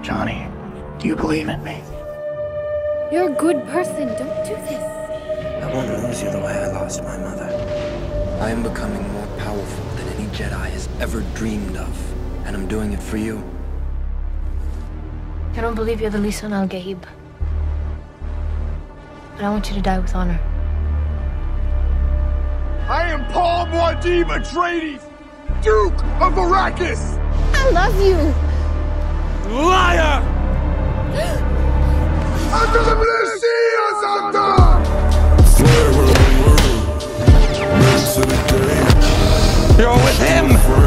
Johnny, do you believe in me? You're a good person. Don't do this. I won't lose you the way I lost my mother. I am becoming more powerful than any Jedi has ever dreamed of, and I'm doing it for you. I don't believe you're the Lisan al-Gaib. But I want you to die with honor. I am Paul Muad'Dib Atreides, Duke of Arrakis! I love you. Liar! You're with him!